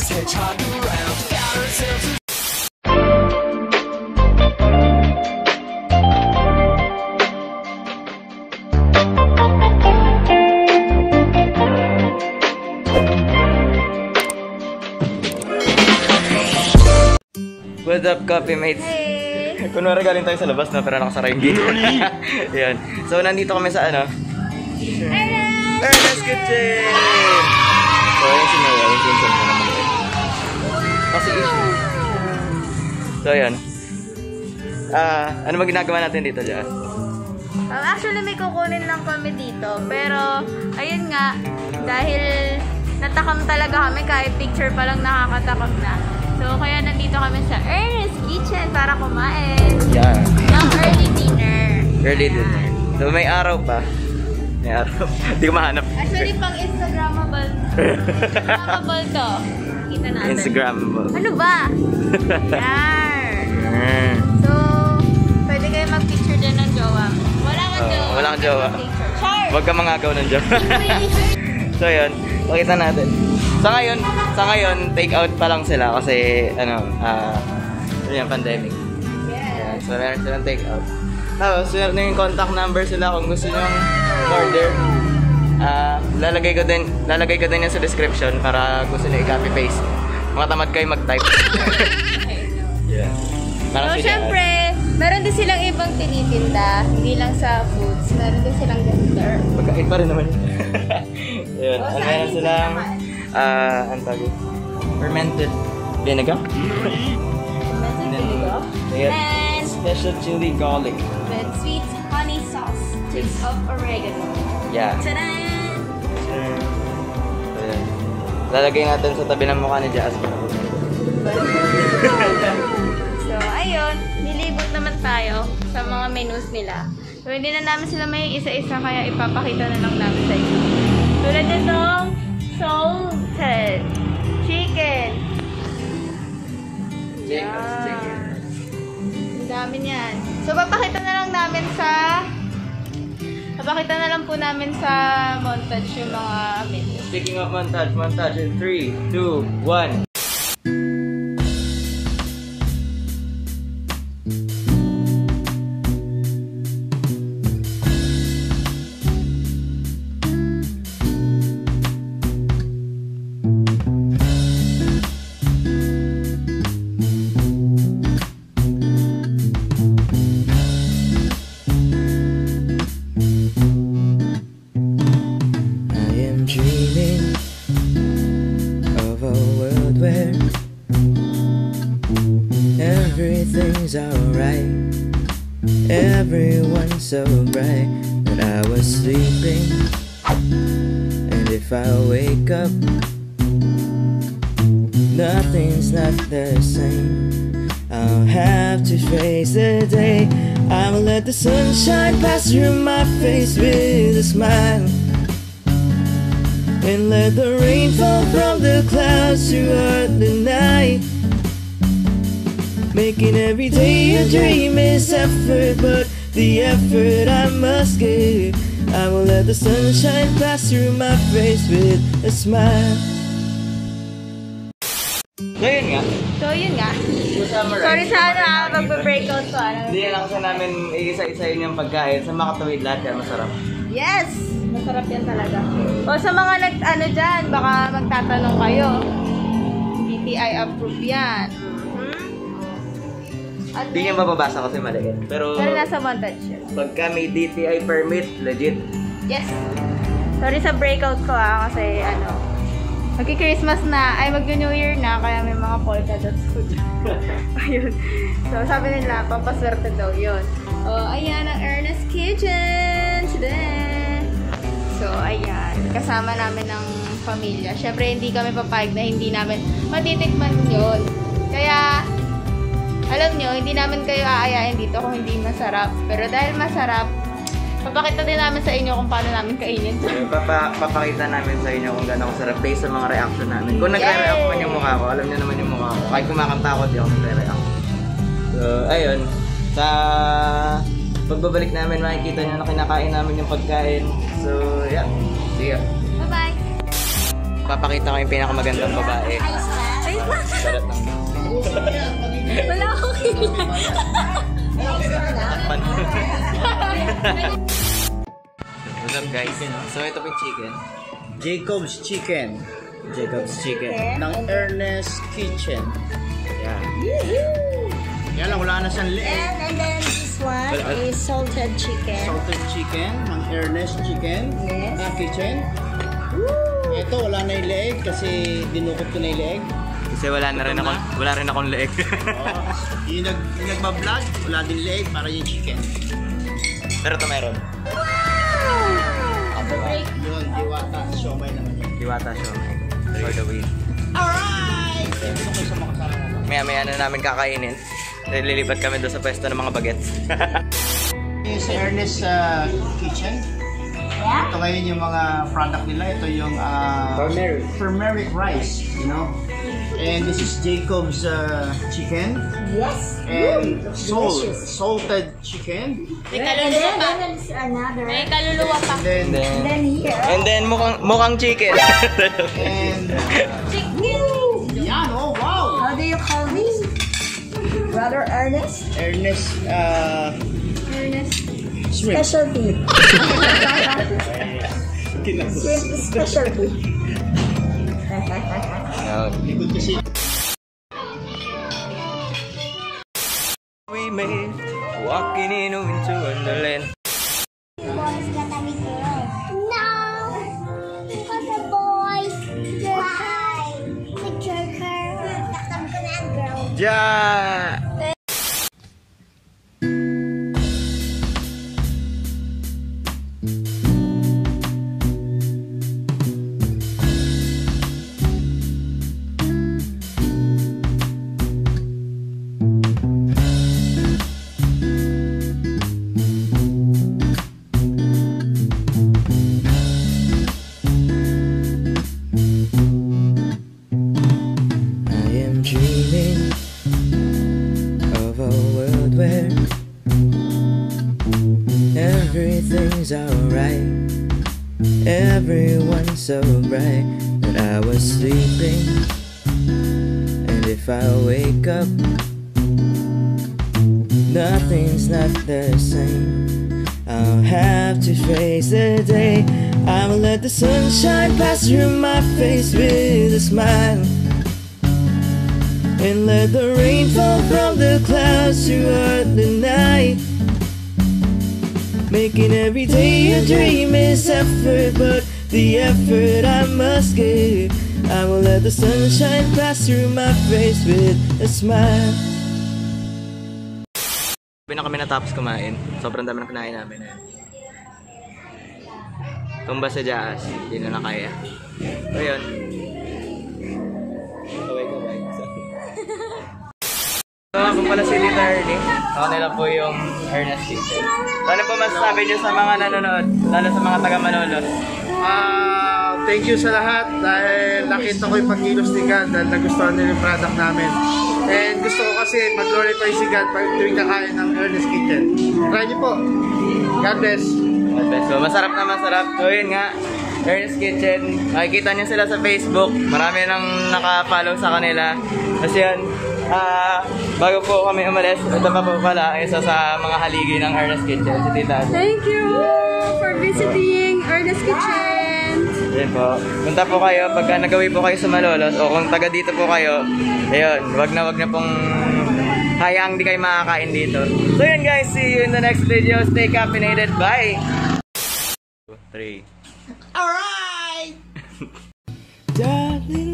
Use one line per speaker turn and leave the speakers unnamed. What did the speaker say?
What's up, coffee mates?
Hey!
Kunwari galing tayo sa labas na pero nakasara yung gate. Yan. So, nandito kami sa ano? Ernest Kitchen! So, yun si Noah. Yung pinsan ko naman. Kasi issue. So, yun. Ano ba ginagawa natin dito, Jazz?
Actually, may kukunin lang kami dito. Pero, ayun nga, dahil natakam talaga kami kahit picture pa lang nakakatakam na. So, kaya nandito kami sa Ernest Kitchen para kumain.
Yeah.
Ng early dinner.
Early dinner. So, may araw pa. May araw. Hindi ko mahanap.
Actually, pang Instagrammable. Instagrammable to. Kita natin.
Instagrammable.
Ano ba? Yan. So, pwede kayo mag-picture din ng jowa. Wala kang jowa.
Wala kang jowa.
Char!
Huwag ka mangagaw ng jowa. So, yun. Pakita natin. Sa ngayon, take out pa lang sila kasi, yung pandemic.
Yes.
So, meron silang take out. Tapos, meron yung contact number sila kung gusto nyo order. Lalagay ko din yan sa description para gusto nyo i-copy paste. Mga tamad kayo mag-type. Yeah.
So, syempre, meron din silang ibang tinitinda. Hindi lang sa foods. Meron din silang gender.
Pagkain pa rin naman yun. Yun.
Oh,
Meron silang, ang tawag, fermented vinegar.
Fermented vinegar.
Ayan.
And
Special chili garlic.
with sweet honey sauce. Taste of oregano.
Yeah.
Ta-da!
Ayan. Lalagay natin sa tabi ng mukha ni Jazz.
So, ayun. Nilibot naman tayo sa mga menus nila. So, hindi na namin sila may isa-isa kaya ipapakita na lang namin sa inyo. Tulad nitong salted chicken.
Chicken.
Ang dami niyan. So, papakita na lang po namin sa montage yung mga menus.
Speaking of montage in 3, 2, 1. Everything's alright, everyone's so bright, but I was sleeping, and if I wake up, nothing's not the same. I'll have to face the day. I will let the sunshine pass through my face with a smile, and let the rain fall from the clouds throughout the night. Making every day a dream is effort, but the effort I must give. I will let the sunshine pass through my face with a smile. So yun nga. Sorry sa magbe-breakout ko. Hindi lang sa namin isa-isayin yung pagkain. Sa makatawid lahat yan, masarap.
Yes! Masarap yan talaga. O sa mga dyan, baka magtatanong kayo. DTI approve yan.
Hindi niya mababasa kasi maliit. Pero
nasa montage yun.
Pagka may DTI permit, legit.
Yes. Sorry sa breakout ko kasi magki-Christmas na, ay mag-New Year na, kaya may mga polka dots ko dyan. Ayun. So sabi nila, pampaswerte daw yun. Ayan ang Ernest Kitchen today. So ayan, kasama namin ng pamilya. Syempre hindi kami papayag na hindi namin matitikman yun. Kaya alam nyo, hindi namin kayo aayain dito kung hindi masarap. Pero dahil masarap, papakita din namin sa inyo kung paano namin kainin.
Papakita namin sa inyo kung gano'ng sarap based sa mga reaction namin. Kung nagre-react man yung mukha ko, alam nyo naman yung mukha ko. Kahit kumakanta ako, di ako nagre-react. So, ayun. Sa pagbabalik namin, makikita nyo na kinakain namin yung pagkain. So, yeah. See ya.
Bye-bye!
Papakita ko yung pinakamagandang babae.
Wait lang.
Balat lang.
Wala akong kailangan.
What's up guys? So ito po yung chicken.
Jacob's Chicken.
Jacob's Chicken.
Ng Ernest Kitchen.
Yeah.
Yan lang, wala na siyang leeg.
And then this one is salted chicken.
Salted chicken ng Ernest Chicken.
Yes.
Kitchen. Ito, wala na yung leeg kasi dinukot ko na yung leeg.
Kasi wala rin akong leeg.
Yung nagbablog, wala din leeg para yung chicken.
Pero ito meron.
Yun, diwata. Siomay naman yun.
Diwata siya. For the win.
Alright! Ito ko sa mga kasama ko.
Maya na namin kakainin. Lilipat kami doon sa pwesto ng mga bagets.
Yung sa Ernest Kitchen.
Yeah?
Ito ngayon yung mga product nila. Ito yung turmeric rice, you know. And this is Jacob's chicken.
Yes.
And salted chicken.
May kaluluwa pa. May kaluluwa pa.
And then
here.
And then mukhang chicken.
and
Chicken.
yan, oh wow!
How do you call this? Brother Ernest?
Ernest
Ernest.
shrimp.
Specialty. Shrimp specialty.
Likod kasi.
We made walking into Wonderland.
Boys gotta be girls. No! Because the boys, why? The joker. Taktam ko na ang girl.
Ja! Dreaming of a world where everything's alright, everyone's so bright. But I was sleeping, and if I wake up, nothing's not the same. I'll have to face the day. I will let the sunshine pass through my face with a smile, and let the rain fall from the clouds throughout the night. Making every day a dream is effort, but the effort I must give. I will let the sunshine pass through my face with a smile. Sabi na kami natapos kumain. Sobrang dami na kinain namin. Tumba sa Jaas. Hindi na kaya. So yun. Kaway. So, ako pala si Lita Ernie. Ako nila po yung Ernest Kitchen. Ano po masasabi niyo sa mga nanonood? Lalo sa mga taga-Manolos?
Thank you sa lahat dahil nakita ko yung pagkilos ni God dahil nagustuhan nila yung product namin. And gusto ko kasi mag-glorify si God pag tuwing kakain ng Ernest Kitchen. Try niyo po. God bless.
God bless. So, masarap na masarap. So, yun nga. Ernest Kitchen. Makikita niyo sila sa Facebook. Marami nang naka-follow sa kanila. Kasi yan, bago po kami umalis, ito pa po pala isa sa mga haligi ng Ernest Kitchen, si Tita.
Thank you for visiting Ernest Kitchen.
Yan po. Punta po kayo pagka nagawi po kayo sa Malolos o kung taga dito po kayo, ayun, wag na pong hayaang di kayo makakain dito. So yun guys, see you in the next video. Stay caffeinated. Bye! 2, 3.
Alright!
Darling.